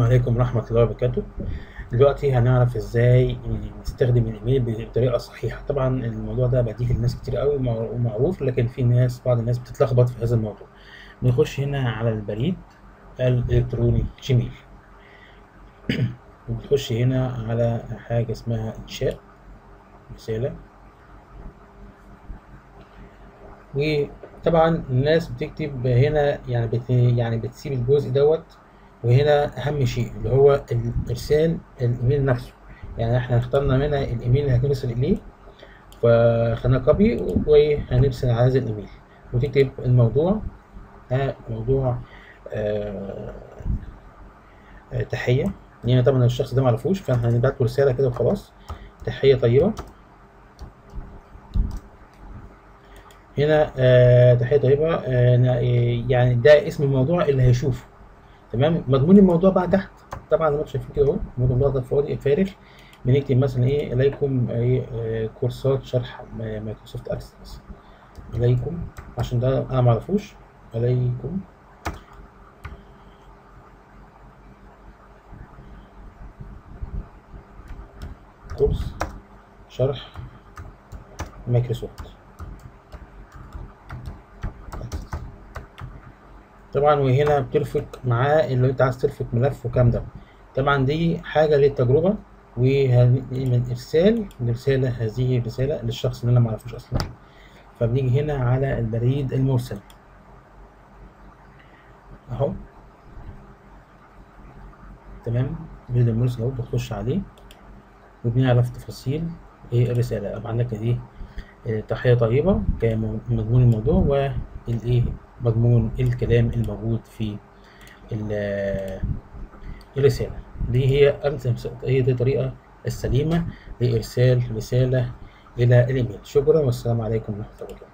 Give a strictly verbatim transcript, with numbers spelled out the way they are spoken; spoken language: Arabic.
عليكم ورحمة الله وبركاته. دلوقتي هنعرف ازاي نستخدم الايميل بطريقة صحيحة. طبعا الموضوع ده بديهي لناس كتير قوي ومعروف، لكن في ناس بعض الناس بتتلخبط في هذا الموضوع. نخش هنا على البريد الالكتروني جيميل، وبتخش هنا على حاجة اسمها انشاء رسالة. وطبعا الناس بتكتب هنا يعني بت يعني بتسيب الجزء دوت، وهنا اهم شيء اللي هو ارسال الايميل نفسه. يعني احنا اخترنا هنا الايميل اللي هنرسل اليه، فخدنا كوبي وهنرسل على هذا الايميل، وتكتب الموضوع ها موضوع آه آه تحيه. يعني طبعا الشخص ده معرفوش، فهنبعت له رساله كده وخلاص، تحيه طيبه. هنا آه تحيه طيبه، آه يعني ده اسم الموضوع اللي هيشوفه. تمام. مضمون الموضوع بقى تحت، طبعا زي ما انتم شايفين كده اهو، الموضوع ده فاضي فارغ. بنكتب مثلا ايه اليكم ايه آه كورسات شرح مايكروسوفت اكسس اليكم، عشان ده انا معرفوش. اليكم كورس شرح مايكروسوفت. طبعا وهنا بترفق معاه اللي انت عايز ترفق ملف وكام ده. طبعا دي حاجه للتجربه، ومن ارسال رساله، هذه الرساله للشخص اللي انا معرفوش اصلا. فبنيجي هنا على البريد المرسل اهو. تمام. البريد المرسل اهو، بتخش عليه وبنعرف تفاصيل ايه الرساله. طبعا عندك ايه تحيه طيبه كمضمون الموضوع، والايه مضمون الكلام الموجود في الرساله. دي هي هي دي الطريقه السليمه لارسال رساله الى الايميل. شكرا والسلام عليكم ورحمه الله وبركاته.